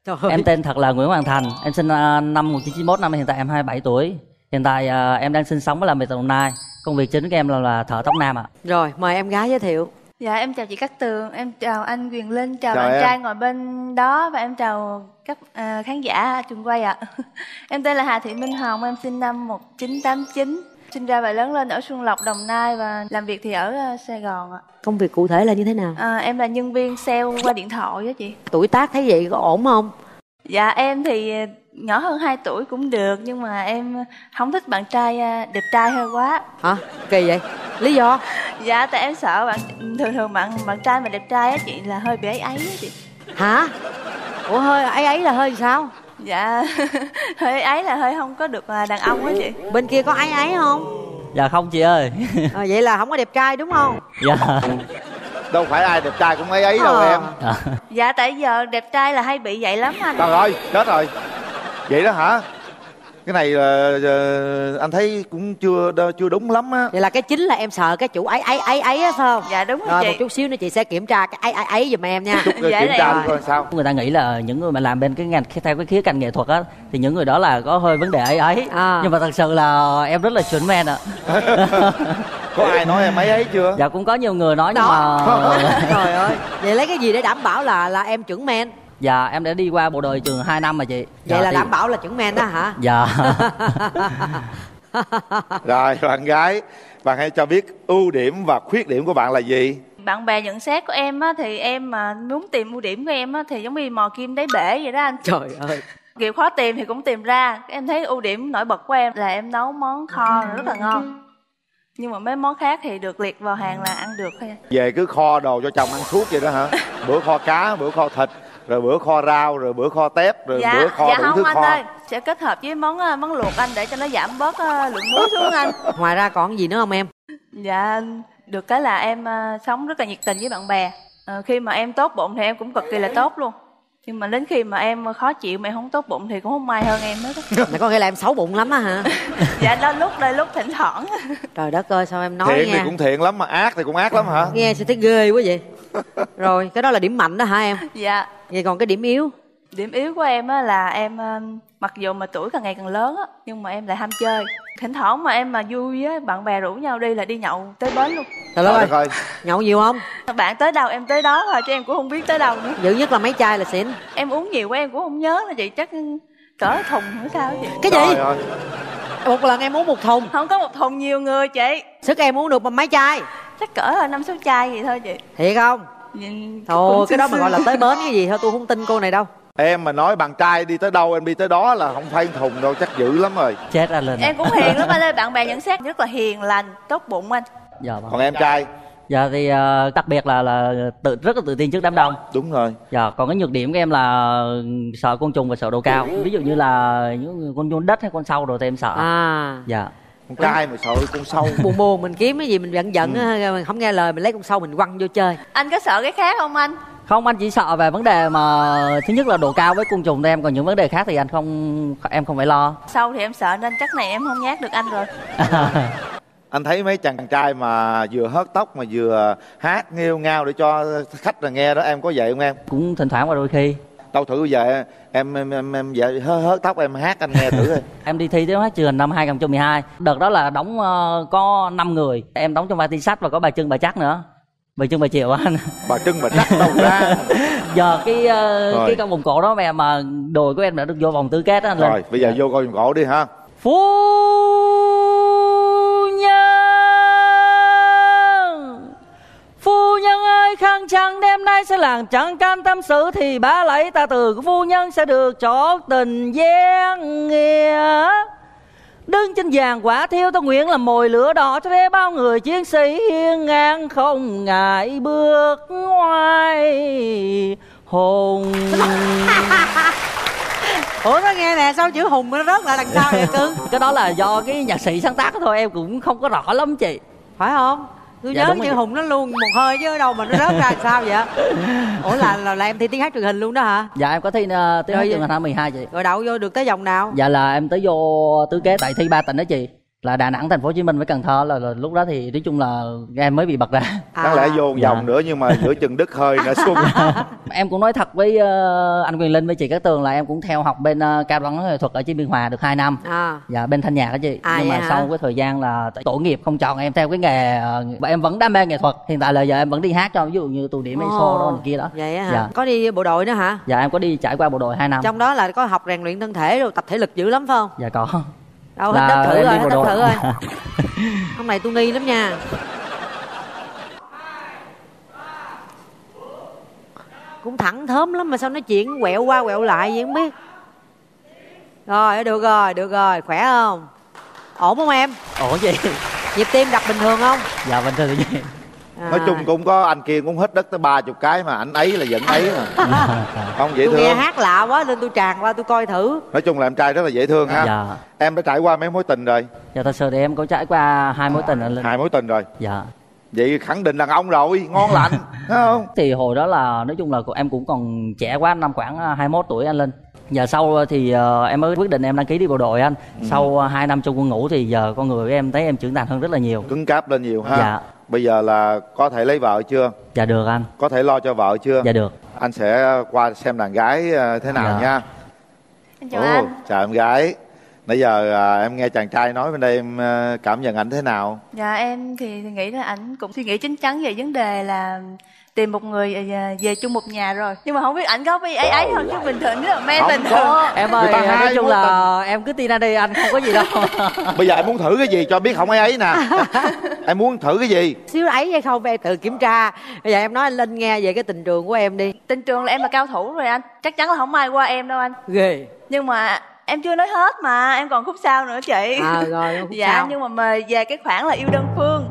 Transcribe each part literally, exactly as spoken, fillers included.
Trời ơi. Em tên thật là Nguyễn Hoàng Thành. Em sinh uh, năm một nghìn chín trăm chín mươi mốt, năm hiện tại em hai mươi bảy tuổi. Hiện tại uh, em đang sinh sống và làm việc tại Đồng Nai. Công việc chính của em là, là thợ tóc nam ạ. À. Rồi, mời em gái giới thiệu. Dạ em chào chị Cát Tường, em chào anh Quyền Linh, chào, Chào bạn em. trai ngồi bên đó và em chào các à, khán giả trường quay ạ. Em tên là Hà Thị Minh Hồng, em sinh năm một nghìn chín trăm tám mươi chín, sinh ra và lớn lên ở Xuân Lộc, Đồng Nai và làm việc thì ở uh, Sài Gòn ạ. Công việc cụ thể là như thế nào? À, em là nhân viên sale qua điện thoại đó chị. Tuổi tác thấy vậy có ổn không? Dạ em thì nhỏ hơn hai tuổi cũng được, nhưng mà em không thích bạn trai đẹp trai hơi quá. Hả? Kỳ vậy? Lý do? Dạ tại em sợ bạn thường thường bạn bạn trai mà đẹp trai á chị là hơi bị ấy ấy á chị. Hả? Ủa hơi ấy ấy là hơi sao? Dạ hơi ấy là hơi không có được đàn ông á chị. Bên kia có ấy ấy không? Dạ không chị ơi. À, vậy là không có đẹp trai đúng không? Dạ. Đâu phải ai đẹp trai cũng ấy ấy đâu Ờ. em. À. Dạ tại giờ đẹp trai là hay bị vậy lắm anh. Trời ơi, chết rồi. Vậy đó hả? Cái này là uh, anh thấy cũng chưa chưa đúng lắm á. Vậy là cái chính là em sợ cái chủ ấy ấy ấy ấy á phải không? Dạ đúng rồi, Rồi chị. một chút xíu nữa chị sẽ kiểm tra cái ấy ấy ấy giùm em nha. Chút Dạ kiểm này. tra coi sao. Người ta nghĩ là những người mà làm bên cái ngành theo cái khía cạnh nghệ thuật á thì những người đó là có hơi vấn đề ấy ấy. À. Nhưng mà thật sự là em rất là chuẩn men ạ. Có ai nói em ấy ấy chưa? Dạ cũng có nhiều người nói nhưng Đó. mà Trời ơi. Vậy lấy cái gì để đảm bảo là là em chuẩn men? dạ em đã đi qua bộ đội trường hai năm mà chị. Vậy Dạ, là thì- đảm bảo là chuẩn men đó hả? Dạ. Rồi, bạn gái, bạn hãy cho biết ưu điểm và khuyết điểm của bạn là gì? Bạn bè nhận xét của em á thì em mà muốn tìm ưu điểm của em á thì giống như mò kim đáy bể vậy đó anh. Trời ơi. Kiểu khó tìm thì cũng tìm ra. Em thấy ưu điểm nổi bật của em là em nấu món kho rất là ngon. Nhưng mà mấy món khác thì được liệt vào hàng là ăn được thôi. Về cứ kho đồ cho chồng ăn suốt vậy đó hả? Bữa kho cá, bữa kho thịt, rồi bữa kho rau, rồi bữa kho tép, rồi Dạ, bữa kho dạ đủ không thứ anh kho. ơi. Sẽ kết hợp với món ờ, món luộc anh để cho nó giảm bớt ờ, lượng muối xuống anh. Ngoài ra còn gì nữa không em? Dạ, được cái là em ờ, sống rất là nhiệt tình với bạn bè. Ờ, khi mà em tốt bụng thì em cũng cực kỳ là tốt luôn. Nhưng mà đến khi mà em khó chịu mà em không tốt bụng thì cũng không may hơn em hết á. Mày có nghĩa là em xấu bụng lắm á hả? Dạ đôi lúc đôi lúc thỉnh thoảng. Trời đất ơi sao em nói Thiện nha. thì cũng thiện lắm mà ác thì cũng ác lắm hả? Nghe sao thấy ghê quá vậy. Rồi cái đó là điểm mạnh đó hả em? Dạ. Vậy còn cái điểm yếu? Điểm yếu của em á là em ờ, mặc dù mà tuổi càng ngày càng lớn á nhưng mà em lại ham chơi. Thỉnh thoảng mà em mà vui á bạn bè rủ nhau đi là đi nhậu tới bến luôn. Trời đất Trời ơi. đất ơi. Nhậu nhiều không? Bạn tới đâu em tới đó thôi chứ em cũng không biết tới đâu nữa. Dữ nhất là mấy chai là xỉn. Em uống nhiều quá em cũng không nhớ là chị, chắc cỡ thùng nữa sao á chị. Cái gì? Trời ơi. Một lần em uống một thùng. Không có một thùng nhiều người chị. Sức em uống được mà mấy chai? Chắc cỡ là năm sáu chai vậy thôi chị. Thiệt không? Nhìn Thôi cũng cái đó mà sương gọi là sương. tới bến cái gì thôi tôi không tin cô này đâu. Em mà nói bạn trai đi tới đâu em đi tới đó là không phải thùng đâu, chắc dữ lắm rồi. Chết anh lên. Em cũng hiền lắm anh ơi, bạn bè nhận xét rất là hiền lành, tốt bụng anh. Dạ vâng. Còn em trai? Dạ thì uh, đặc biệt là là tự rất là tự tin trước đám đông. Đúng rồi. Dạ còn cái nhược điểm của em là sợ côn trùng và sợ độ cao. Ví dụ như là những con nhôn đất hay con sâu rồi thì em sợ. À. Dạ. Con trai mà sợ con sâu. Buồn buồn mình kiếm cái gì mình giận giận Ừ. á, mình không nghe lời mình lấy con sâu mình quăng vô chơi. Anh có sợ cái khác không anh? Không, anh chỉ sợ về vấn đề mà thứ nhất là độ cao với côn trùng thôi em, còn những vấn đề khác thì anh không em không phải lo. Sâu thì em sợ nên chắc này em không nhát được anh rồi. Anh thấy mấy chàng trai mà vừa hớt tóc mà vừa hát nghêu ngao để cho khách là nghe đó, em có vậy không em? Cũng thỉnh thoảng và đôi khi. Đâu thử giờ em em em, em vậy hớt, hớt tóc em hát anh nghe thử đi. Em đi thi tiếng hát truyền năm hai không một hai. Đợt đó là đóng uh, có năm người. Em đóng trong vai Ti Sách và có bà Trưng bà Chắc nữa. Bà Trưng bà Triệu anh. Bà Trưng bà Chắc đâu ra. Giờ cái uh, Rồi. cái con vòng cổ đó mà mà đồi của em đã được vô vòng tứ kết đó anh. Rồi Linh. bây giờ vô coi vòng cổ đi ha. Phu nhân, phu nhân ơi, khăn trắng đêm nay sẽ làng chẳng can tâm sự thì bá lấy ta từ của phu nhân sẽ được chót tình gian nghĩa. Đứng trên giàn quả thiêu ta nguyện làm mồi lửa đỏ cho thế bao người chiến sĩ hiên ngang không ngại bước ngoài hùng. Ủa nó nghe nè, sao chữ hùng nó rớt lại đằng sau vậy cưng? Cái đó là do cái nhạc sĩ sáng tác thôi, em cũng không có rõ lắm chị. Phải không? Tôi Dạ, nhớ đúng chữ rồi. hùng nó luôn một hơi chứ đâu mà nó rớt ra làm sao vậy? Ủa là, là là em thi tiếng hát truyền hình luôn đó hả? Dạ em có thi uh, tiếng hát Rồi. trường hình hai mười hai chị. Rồi đậu vô được tới vòng nào? Dạ là em tới vô tứ kế tại thi ba tỉnh đó chị. là Đà Nẵng, Thành phố Hồ Chí Minh với Cần Thơ là, là lúc đó thì nói chung là em mới bị bật ra. À. Đáng lẽ vô Dạ. vòng nữa nhưng mà giữa chừng đứt hơi nữa xuống. Em cũng nói thật với uh, anh Quyền Linh với chị Cát Tường là em cũng theo học bên uh, cao đẳng nghệ thuật ở Chí Biên Hòa được hai năm. À. Dạ, bên thanh nhạc đó chị. À, nhưng mà vậy hả? sau cái thời gian là tổ nghiệp không chọn em theo cái nghề uh, em vẫn đam mê nghệ thuật. Hiện tại là giờ em vẫn đi hát cho ví dụ như tù điểm, exo đó này kia đó. Vậy á hả? Dạ. Có đi bộ đội nữa hả? Dạ em có đi trải qua bộ đội hai năm. Trong đó là có học rèn luyện thân thể rồi tập thể lực dữ lắm phải không? Dạ có. Đâu hết Là đất thử em rồi, đi hết bộ đất đội. thử rồi. Hôm này tôi nghi lắm nha. Cũng thẳng thớm lắm mà sao nói chuyện quẹo qua quẹo lại vậy không biết. Rồi được rồi, được rồi, khỏe không? Ổn không em? Ủa gì? Nhịp tim đập bình thường không? Dạ bình thường chị. À. Nói chung cũng có anh kia cũng hết đất tới ba chục cái mà anh ấy là vẫn ấy mà. Không dễ Tôi nghe thương. hát lạ quá nên tôi tràn qua tôi coi thử. Nói chung là em trai rất là dễ thương ha. Dạ. Em đã trải qua mấy mối tình rồi? Dạ thật sự thì em có trải qua hai mối tình anh Linh. Hai mối tình rồi. Dạ. Vậy khẳng định đàn ông rồi, ngon lành, thấy không? Thì hồi đó là nói chung là em cũng còn trẻ quá, năm khoảng hai mươi mốt tuổi anh Linh. Giờ sau thì uh, em mới quyết định em đăng ký đi bộ đội anh. Ừ. Sau uh, hai năm trong quân ngũ thì giờ con người của em thấy em trưởng thành hơn rất là nhiều. Cứng cáp lên nhiều ha. Dạ. Bây giờ là có thể lấy vợ chưa? Dạ được anh. Có thể lo cho vợ chưa? Dạ được. Anh sẽ qua xem đàn gái uh, thế nào Dạ. nha. Em chào Ồ, anh. chào em gái. Nãy giờ à, em nghe chàng trai nói bên đây em à, cảm nhận ảnh thế nào? Dạ em thì, thì nghĩ là ảnh cũng suy nghĩ chín chắn về vấn đề là tìm một người à, về chung một nhà rồi. Nhưng mà không biết ảnh có bị ấy ấy không chứ bình thường nếu là men Không bình có. thường. Em Người ơi, ta hai nói chung mối là em cứ tin anh đi, anh không có gì đâu. Bây giờ em muốn thử cái gì cho biết không ấy ấy nè. Em muốn thử cái gì? Xíu ấy hay không em tự kiểm tra. Bây giờ em nói anh Linh nghe về cái tình trường của em đi. Tình trường là em là cao thủ rồi anh. Chắc chắn là không ai qua em đâu anh. Ghê. Nhưng mà em chưa nói hết mà, em còn khúc sau nữa chị. À rồi khúc Dạ sau. nhưng mà mời về cái khoản là yêu đơn phương.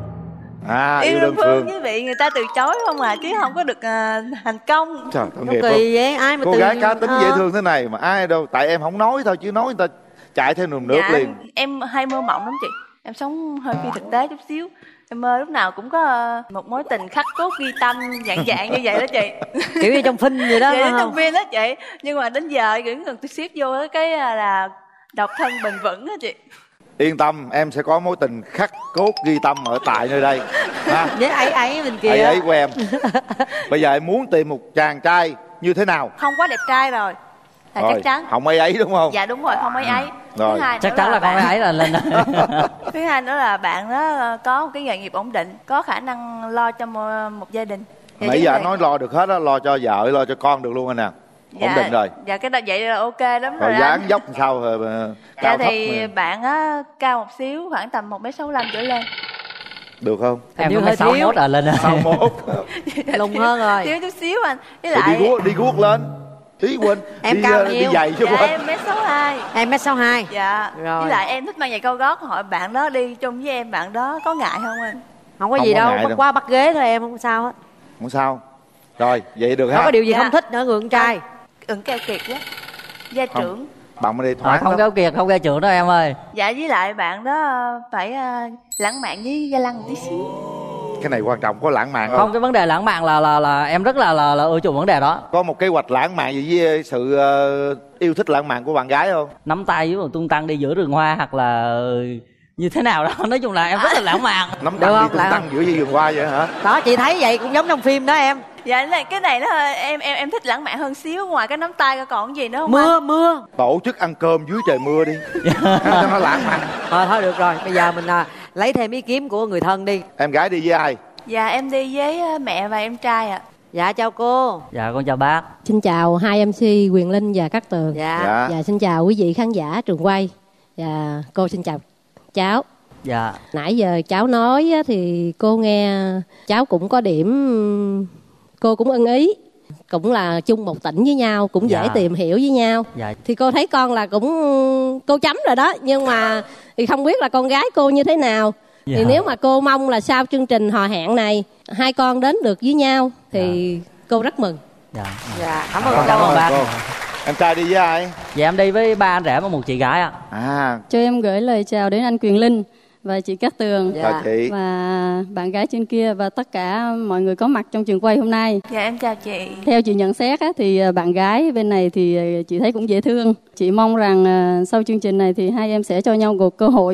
À, yêu yêu đơn đơn phương phương. với vị người ta từ chối không à, chứ không có được à, thành công. Trời, tội Nó nghiệp kỳ vậy ai mà cô từ... gái cá tính Ờ. dễ thương thế này mà ai đâu. Tại em không nói thôi chứ nói người ta chạy theo nườm nước Dạ, liền. em hay mơ mộng lắm chị. Em sống hơi phi thực tế chút xíu. Em mơ lúc nào cũng có ờ, một mối tình khắc cốt ghi tâm dạng dạng như vậy đó chị. Kiểu như trong phim vậy đó Vậy phải đến không? trong phim đó chị. Nhưng mà đến giờ vẫn cần tôi xếp vô cái à, là độc thân bền vững đó chị. Yên tâm, em sẽ có mối tình khắc cốt ghi tâm ở tại nơi đây ha. Với ấy ấy bên kia. Ấy ấy của em. Bây giờ em muốn tìm một chàng trai như thế nào? Không quá đẹp trai rồi là Rồi, chắc chắn. không ấy ấy đúng không? Dạ đúng rồi, không ấy ấy. Rồi. Thứ hai Chắc nữa chắn là con bạn- ấy là Linh. Thứ hai nữa là bạn đó có một cái nghề nghiệp ổn định, có khả năng lo cho một, một gia đình. Dạ, Nãy vấn giờ đề- anh nói lo được hết á, lo cho vợ, lo cho con được luôn anh nè. Ổn định rồi. Dạ cái đó vậy là ok lắm Rồi rồi dáng anh. dốc làm sao rồi mà Dạ cao thấp thì mà. bạn á cao một xíu, khoảng tầm một mét sáu lăm trở lên. Được không? Em Như có hơi mấy sáu thiếu. mốt à Linh. Sáu mốt. Lùng hơn rồi. Thiếu chút xíu anh. Với Rồi đi lại guốc đi guốc lên. Tí Quỳnh. Em đi, cao ờ, đi nhiêu? giày chứ dạ Quỳnh. em mét sáu hai. Em mét sáu hai. Dạ. Rồi. Với lại em thích mang giày cao gót, hỏi bạn đó đi chung với em, bạn đó có ngại không anh? Không có Không gì có đâu, ngại bắt đâu. qua bắt ghế thôi em không sao hết. Không sao. Rồi, vậy được Không ha. có điều gì Dạ. không thích nữa người con trai. Ưng keo kiệt quá. Gia Không. trưởng. Bạn mới đi À, thoáng không lắm. kéo kiệt, không gây trưởng đâu em ơi. Dạ với lại bạn đó ờ, phải ờ, lãng mạn với ga lăng tí xíu. Cái này quan trọng, có lãng mạn không? Không, cái vấn đề lãng mạn là là là em rất là là, là ưa chuộng vấn đề đó. Có một kế hoạch lãng mạn gì với sự ờ, yêu thích lãng mạn của bạn gái không? Nắm tay với một tung tăng đi giữa rừng hoa hoặc là như thế nào đó. Nói chung là em rất là lãng mạn. Nắm Được tay đi không? tung Lãng- tăng giữa dây vườn hoa vậy hả? Đó chị thấy vậy cũng giống trong phim đó em. Dạ cái này, cái này nó hơi- em em em thích lãng mạn hơn xíu, ngoài cái nắm tay ra còn cái gì nữa không anh? Mưa mưa. Tổ chức ăn cơm dưới trời mưa đi. Cho nó lãng mạn. Thôi thôi được rồi, bây giờ mình à, lấy thêm ý kiến của người thân đi. Em gái đi với ai? Dạ em đi với ờ, mẹ và em trai ạ. Dạ chào cô. Dạ con chào bác. Xin chào hai em xê Quyền Linh và Cát Tường. Dạ. Dạ. Và xin chào quý vị khán giả trường quay. Và cô xin chào cháu. Dạ. Nãy giờ cháu nói á, thì cô nghe cháu cũng có điểm cô cũng ưng ý. Cũng là chung một tỉnh với nhau, cũng dễ Dạ. tìm hiểu với nhau. Dạ. Thì cô thấy con là cũng cô chấm rồi đó. Nhưng mà thì không biết là con gái cô như thế nào. Dạ. Thì nếu mà cô mong là sau chương trình hò hẹn này hai con đến được với nhau thì cô rất mừng. Dạ. Dạ cảm ơn Con cảm cô. ơn bác. cô. Em trai đi với ai? Dạ em đi với ba anh rể và một chị gái ạ. À, Cho em gửi lời chào đến anh Quyền Linh và chị Cát Tường Dạ. chào chị. và bạn gái trên kia và tất cả mọi người có mặt trong trường quay hôm nay. Dạ em chào chị. Theo chị nhận xét á, thì à, bạn gái bên này thì à, chị thấy cũng dễ thương. Chị mong rằng à, sau chương trình này thì hai em sẽ cho nhau một cơ hội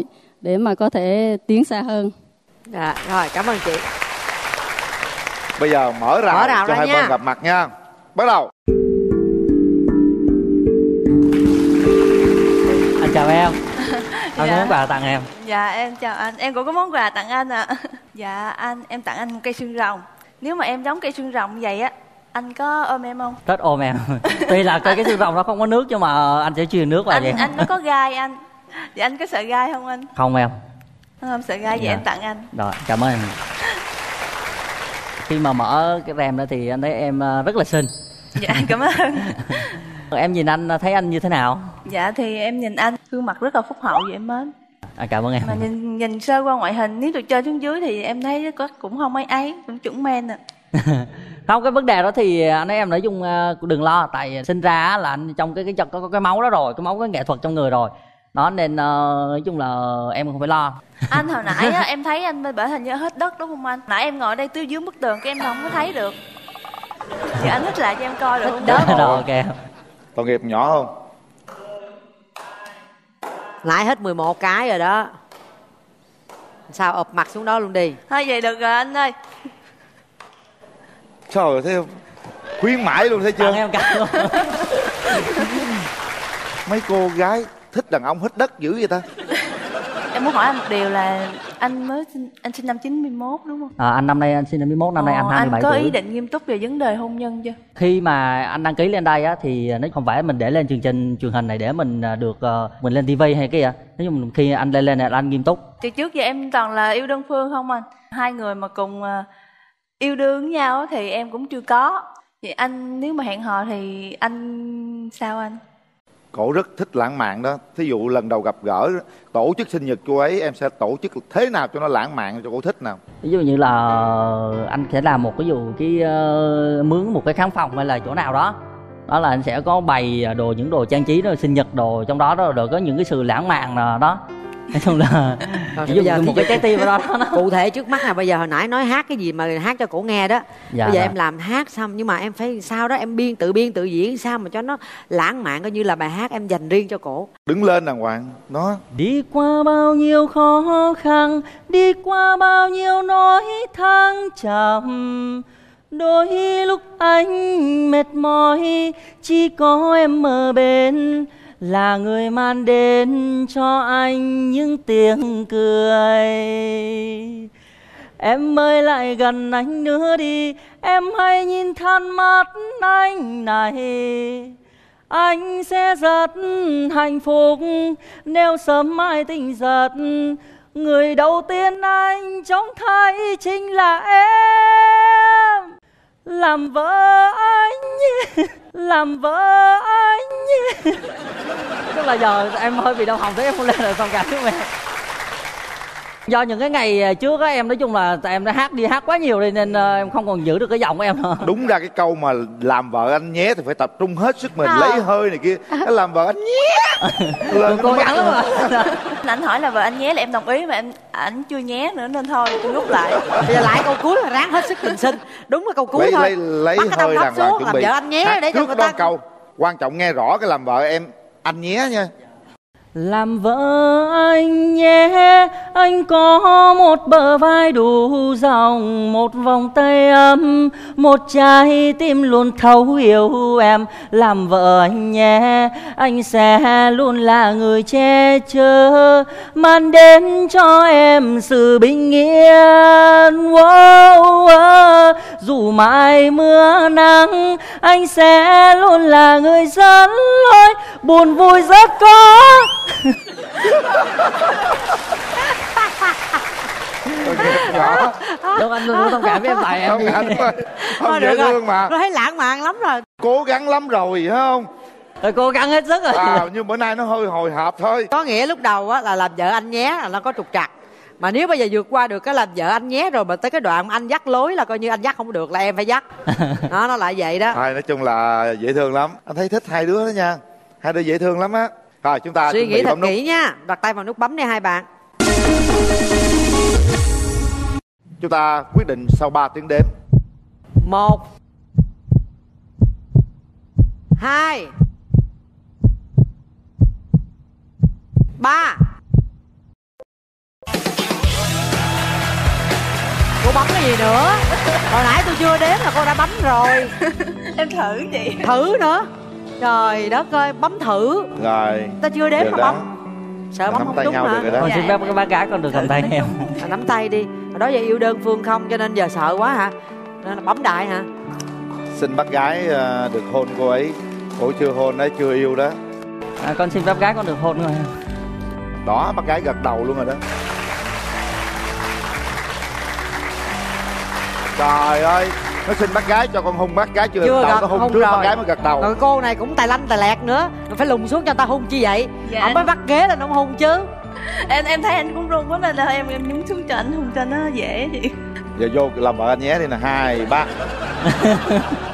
để mà có thể tiến xa hơn. Dạ, rồi cảm ơn chị. Bây giờ mở rào, Mở rào cho ra hai nha. bên gặp mặt nha. Bắt đầu. Anh chào em. Anh Dạ. có món quà tặng em. Dạ em chào anh, em cũng có món quà tặng anh ạ. Dạ anh, em tặng anh một cây xương rồng. Nếu mà em giống cây xương rồng vậy á, anh có ôm em không? Rất ôm em. Tuy là cây cái xương rồng nó không có nước nhưng mà anh sẽ truyền nước vào Anh vậy. anh nó có gai anh. Dạ anh có sợ gai không anh? Không em. Không sợ gai vậy Dạ. em tặng anh. Rồi, cảm ơn em. Khi mà mở cái rèm ra thì anh thấy em rất là xinh. Dạ cảm ơn. Em nhìn anh thấy anh như thế nào? Dạ thì em nhìn anh gương mặt rất là phúc hậu vậy em mến. À, cảm ơn em. Mà nhìn nhìn sơ qua ngoại hình, nếu được chơi xuống dưới thì em thấy có cũng không mấy ấy, cũng chuẩn men à. Không, cái vấn đề đó thì anh ấy em nói chung đừng lo, tại sinh ra á là anh trong cái cái có, có cái máu đó rồi, cái máu cái nghệ thuật trong người rồi. Đó nên uh, nói chung là em không phải lo. Anh hồi nãy á, em thấy anh bởi hình như hết đất đúng không anh? Nãy em ngồi ở đây tiêu dưới bức tường cái em không có thấy được. Thì anh hít lại cho em coi được không? Đó rồi, ok. Tội nghiệp nhỏ không? Nãy hết mười một cái rồi đó. Sao ụp mặt xuống đó luôn đi. Thôi vậy được rồi anh ơi. Trời ơi, thấy không? Khuyến mãi luôn thấy chưa? Tặng em cả luôn. Mấy cô gái thích đàn ông hít đất dữ vậy ta? Em muốn hỏi anh một điều là anh mới sinh, anh sinh năm chín mươi mốt đúng không? À, anh năm nay anh sinh năm mươi mốt, năm nay anh hai mươi bảy anh có tuổi. ý định nghiêm túc về vấn đề hôn nhân chưa? Khi mà anh đăng ký lên đây á thì nó không phải mình để lên chương trình truyền hình này để mình được uh, mình lên tivi hay cái gì. Nói chung khi anh lên lên này là anh nghiêm túc. Thì trước giờ em toàn là yêu đơn phương không anh? Hai người mà cùng uh, yêu đương với nhau á thì em cũng chưa có. Vậy anh nếu mà hẹn hò thì anh sao anh? Cổ rất thích lãng mạn đó. Thí dụ lần đầu gặp gỡ tổ chức sinh nhật cô ấy, em sẽ tổ chức thế nào cho nó lãng mạn cho cô thích nào? Ví dụ như là anh sẽ làm một ví dụ cái uh, mướn một cái khán phòng hay là chỗ nào đó, đó là anh sẽ có bày đồ, những đồ trang trí đó, sinh nhật đồ trong đó đó, rồi có những cái sự lãng mạn nào đó. Nói chung là Rồi, ví bây dụ giờ một thí cái dụ- trái tim ở đó, đó. Cụ thể trước mắt là bây giờ hồi nãy nói hát cái gì mà hát cho cổ nghe đó. Dạ, Bây giờ dạ. em làm hát xong nhưng mà em phải sao đó em biên tự biên tự diễn sao mà cho nó lãng mạn, coi như là bài hát em dành riêng cho cổ. Đứng lên đàng hoàng. Nó Đi qua bao nhiêu khó khăn, đi qua bao nhiêu nỗi thăng trầm, đôi lúc anh mệt mỏi, chỉ có em ở bên là người mang đến cho anh những tiếng cười. Em ơi lại gần anh nữa đi, em hãy nhìn than mắt anh này. Anh sẽ rất hạnh phúc nếu sớm mai tỉnh giấc. Người đầu tiên anh trông thấy chính là em. Làm vợ anh, làm vợ anh. Tức là giờ em hơi bị đau họng, thế em không lên được xong cả chúng em. Do những cái ngày trước á em nói chung là em đã hát đi hát quá nhiều đi nên uh, em không còn giữ được cái giọng của em nữa. đúng ra cái câu mà làm vợ anh nhé thì phải tập trung hết sức mình, À. lấy hơi này kia. Cái làm vợ anh nhé lên Cố gắng lắm mà. Anh hỏi là vợ anh nhé là em đồng ý mà em ảnh chưa nhé nữa nên thôi tôi rút lại. Bây giờ lại câu cuối là ráng hết sức bình sinh. Đúng là câu cuối lấy thôi. lấy lấy Bắt cái hơi tông đàng thấp hoàng xuống chuẩn làm bị vợ anh nhé Hát để cho trước người đó ta. câu quan trọng, nghe rõ cái làm vợ em anh nhé nha. Làm vợ anh nhé, anh có một bờ vai đủ rộng, một vòng tay ấm, một trái tim luôn thấu hiểu em. Làm vợ anh nhé, anh sẽ luôn là người che chở, mang đến cho em sự bình yên. Wow, wow. Dù mãi mưa nắng, anh sẽ luôn là người dẫn lối, buồn vui rất có. Nhỏ Đúng, anh luôn thông cảm với em tại em không đi. anh ơi, không Thôi dễ được rồi. thương mà, Nó thấy lãng mạn lắm rồi. cố gắng lắm rồi phải không? Rồi cố gắng hết sức rồi. À, nhưng bữa nay nó hơi hồi hộp thôi. Có nghĩa lúc đầu á là làm vợ anh nhé là nó có trục trặc. Mà nếu bây giờ vượt qua được cái làm vợ anh nhé rồi mà tới cái đoạn anh dắt lối là coi như anh dắt không được là em phải dắt. Đó, nó lại vậy đó. Thôi nói chung là dễ thương lắm, anh thấy thích hai đứa đó nha, hai đứa dễ thương lắm á. Rồi chúng ta Suy chuẩn bị nghĩ thật bấm nút. kỹ nha. Đặt tay vào nút bấm đi hai bạn. Chúng ta quyết định sau ba tiếng đếm. Một, hai, ba. gì nữa. Hồi nãy tôi chưa đếm là cô đã bấm rồi. Em thử chị. Thử nữa. Trời đất ơi, bấm thử. Rồi. Ta chưa đếm Được mà đó. bấm. Sợ bấm Nắm không tay đúng nhau hả? được rồi đó. Con Dạ, xin phép các bác gái con được cầm tay em. À, nắm tay đi. Hồi đó giờ yêu đơn phương không cho nên giờ sợ quá hả? Nên là bấm đại hả? Xin bác gái ờ, được hôn cô ấy. Cô chưa hôn đấy, chưa yêu đó. À, con xin phép gái con được hôn rồi. Đó, bác gái gật đầu luôn rồi đó. Trời ơi, nó xin bác gái cho con hôn bác gái chưa, Chưa đầu gật, nó hôn hôn trước rồi. bác gái mới gật đầu. Rồi cô này cũng tài lanh tài lẹt nữa. Rồi phải lùng xuống cho người ta hôn chi vậy? Dạ. Ông mới bắt ghế lên ông hôn chứ. Em em thấy anh cũng run quá nên là em em nhúng xuống cho anh hôn cho nó dễ chị. Giờ vô làm vợ anh nhé đi nè, hai ba.